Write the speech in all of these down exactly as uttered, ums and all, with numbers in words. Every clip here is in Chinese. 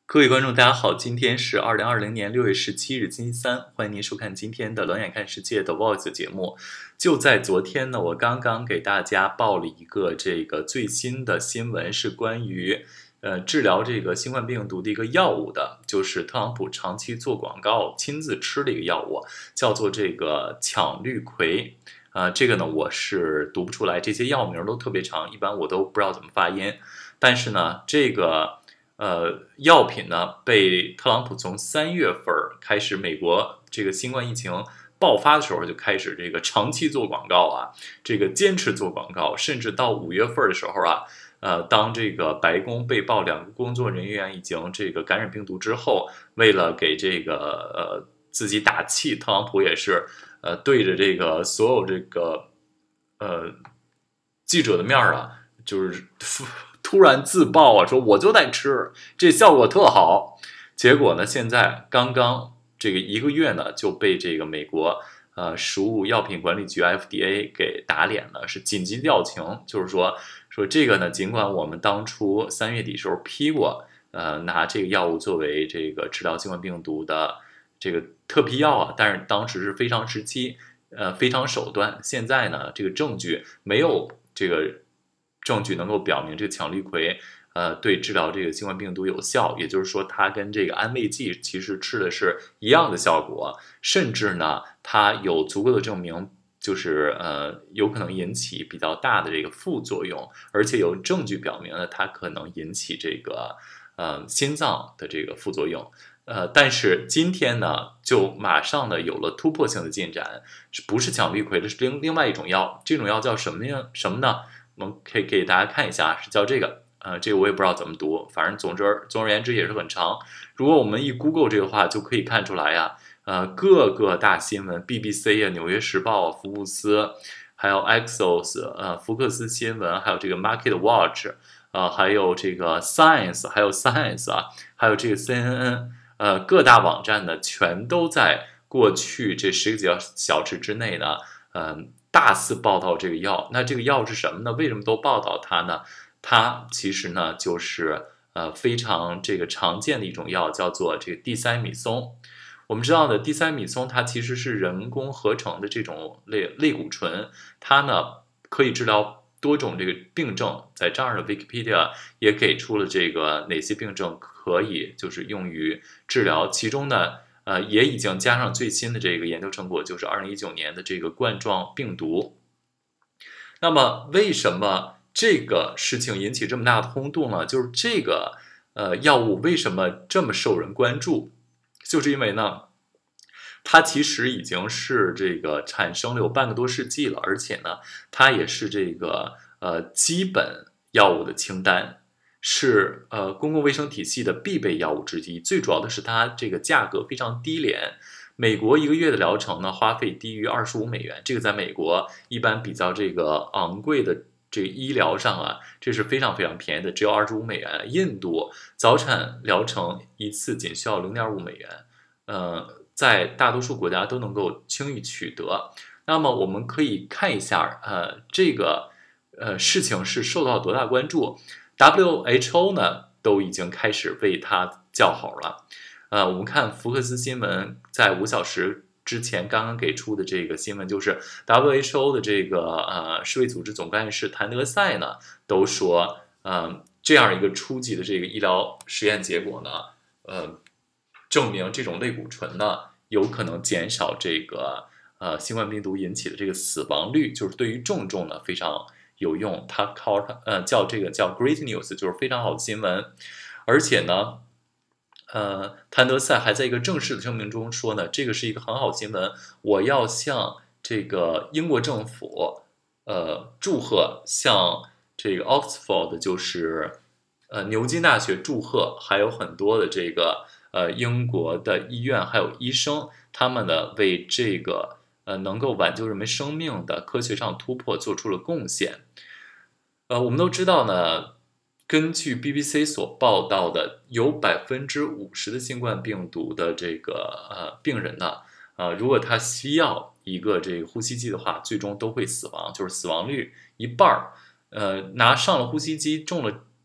各位观众，大家好，今天是二零二零年六月十七日，星期三，欢迎您收看今天的《冷眼看世界》的 Voice 节目。就在昨天呢，我刚刚给大家报了一个这个最新的新闻，是关于呃治疗这个新冠病毒的一个药物的，就是特朗普长期做广告、亲自吃的一个药物，叫做这个羟氯喹。啊、呃，这个呢我是读不出来，这些药名都特别长，一般我都不知道怎么发音。但是呢，这个。呃，药品呢被特朗普从三月份开始，美国这个新冠疫情爆发的时候就开始这个长期做广告啊，这个坚持做广告，甚至到五月份的时候啊，呃，当这个白宫被曝两个工作人员已经这个感染病毒之后，为了给这个呃自己打气，特朗普也是呃对着这个所有这个呃记者的面啊，就是。突然自曝啊，说我就在吃，这效果特好。结果呢，现在刚刚这个一个月呢，就被这个美国呃食物药品管理局 F D A 给打脸了，是紧急调停，就是说说这个呢，尽管我们当初三月底时候批过，呃，拿这个药物作为这个治疗新冠病毒的这个特批药啊，但是当时是非常时期，呃，非常手段。现在呢，这个证据没有这个。证据能够表明这个羟氯喹，呃，对治疗这个新冠病毒有效，也就是说，它跟这个安慰剂其实吃的是一样的效果，甚至呢，它有足够的证明，就是呃，有可能引起比较大的这个副作用，而且有证据表明呢，它可能引起这个呃心脏的这个副作用。呃，但是今天呢，就马上呢有了突破性的进展，不是羟氯喹的，是另另外一种药，这种药叫什么呀？什么呢？我们可以给大家看一下，是叫这个，呃，这个我也不知道怎么读，反正总之，总而言之也是很长。如果我们一 Google 这个话，就可以看出来呀，呃，各个大新闻 ，B B C 啊，纽约时报、福布斯，还有 Axios， 呃，福克斯新闻，还有这个 Market Watch， 呃，还有这个 Science， 还有 Science 啊，还有这个 C N N， 呃，各大网站呢，全都在过去这十个几小时之内呢，嗯、呃。大肆报道这个药，那这个药是什么呢？为什么都报道它呢？它其实呢就是呃非常这个常见的一种药，叫做这个地塞米松。我们知道的地塞米松，它其实是人工合成的这种类类固醇，它呢可以治疗多种这个病症。在这儿的 Wikipedia 也给出了这个哪些病症可以就是用于治疗，其中呢。呃，也已经加上最新的这个研究成果，就是二零一九年的这个冠状病毒。那么，为什么这个事情引起这么大的轰动呢？就是这个呃药物为什么这么受人关注？就是因为呢，它其实已经是这个产生了有半个多世纪了，而且呢，它也是这个呃基本药物的清单。是呃公共卫生体系的必备药物之一，最主要的是它这个价格非常低廉。美国一个月的疗程呢，花费低于二十五美元，这个在美国一般比较这个昂贵的这个医疗上啊，这是非常非常便宜的，只有二十五美元。印度早产疗程一次仅需要零点五美元，呃，在大多数国家都能够轻易取得。那么我们可以看一下，呃，这个呃事情是受到多大关注。W H O 呢都已经开始为它叫好了，呃，我们看福克斯新闻在五小时之前刚刚给出的这个新闻，就是 W H O 的这个呃世卫组织总干事谭德赛呢都说，呃，这样一个初级的这个医疗实验结果呢，呃，证明这种类固醇呢有可能减少这个呃新冠病毒引起的这个死亡率，就是对于重症呢非常。有用，它靠它呃叫这个叫 Great News， 就是非常好的新闻，而且呢，呃，谭德赛还在一个正式的声明中说呢，这个是一个很好的新闻，我要向这个英国政府呃祝贺，向这个 Oxford 就是呃牛津大学祝贺，还有很多的这个呃英国的医院还有医生，他们呢为这个。呃，能够挽救人们生命的科学上突破做出了贡献。呃，我们都知道呢，根据 B B C 所报道的，有百分之五十的新冠病毒的这个呃病人呢，呃，如果他需要一个这个呼吸机的话，最终都会死亡，就是死亡率一半儿。呃，拿上了呼吸机，中了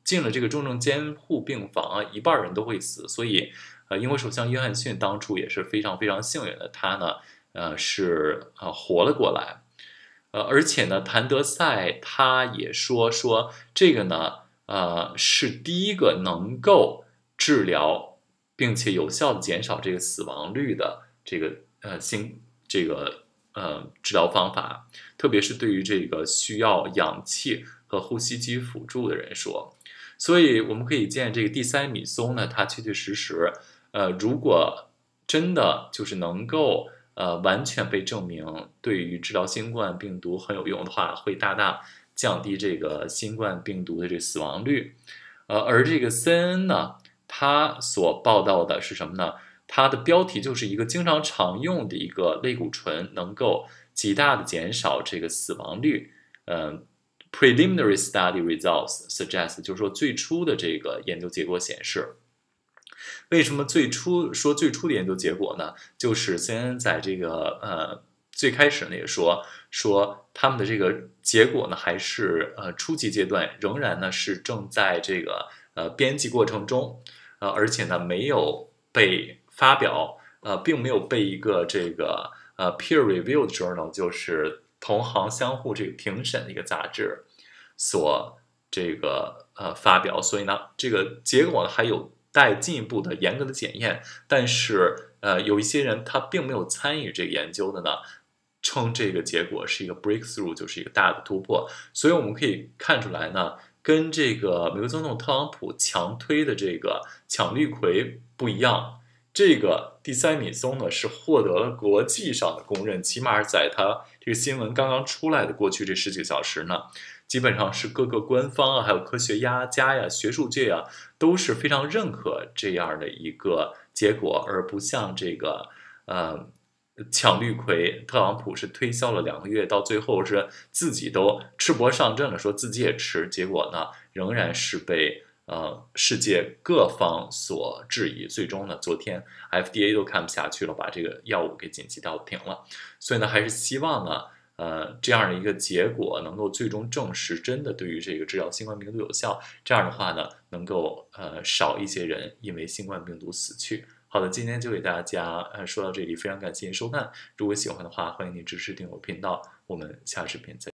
进了这个重症监护病房啊，一半人都会死。所以，呃，英国首相约翰逊当初也是非常非常幸运的，他呢，呃，是呃活了过来。呃，而且呢，谭德赛他也说说这个呢，呃，是第一个能够治疗并且有效的减少这个死亡率的这个呃新这个呃治疗方法，特别是对于这个需要氧气和呼吸机辅助的人说。所以我们可以见这个地塞米松呢，它确确实实，呃，如果真的就是能够呃完全被证明对于治疗新冠病毒很有用的话，会大大降低这个新冠病毒的这个死亡率。呃，而这个 C N N 呢，它所报道的是什么呢？它的标题就是一个经常常用的一个类固醇，能够极大的减少这个死亡率。嗯、Preliminary study results suggest， 就是说最初的这个研究结果显示，为什么最初说最初的研究结果呢？就是 C N N 在这个呃最开始呢也说说他们的这个结果呢还是呃初级阶段，仍然呢是正在这个呃编辑过程中，呃而且呢没有被发表，呃并没有被一个这个呃 peer reviewed journal， 就是同行相互这个评审的一个杂志所这个呃发表，所以呢，这个结果呢还有待进一步的严格的检验。但是呃，有一些人他并没有参与这个研究的呢，称这个结果是一个 breakthrough， 就是一个大的突破。所以我们可以看出来呢，跟这个美国总统特朗普强推的这个羟氯喹不一样。这个地塞米松呢是获得了国际上的公认，起码在它这个新闻刚刚出来的过去这十几个小时呢，基本上是各个官方啊，还有科学家呀、学术界啊，都是非常认可这样的一个结果，而不像这个呃羟氯喹，特朗普是推销了两个月，到最后是自己都赤膊上阵了，说自己也吃，结果呢仍然是被呃世界各方所质疑，最终呢昨天 F D A 都看不下去了，把这个药物给紧急调停了。所以呢还是希望呢呃这样的一个结果能够最终证实真的对于这个治疗新冠病毒有效，这样的话呢能够呃少一些人因为新冠病毒死去。好的，今天就给大家呃说到这里，非常感谢您收看。如果喜欢的话，欢迎您支持订阅我频道，我们下视频再见。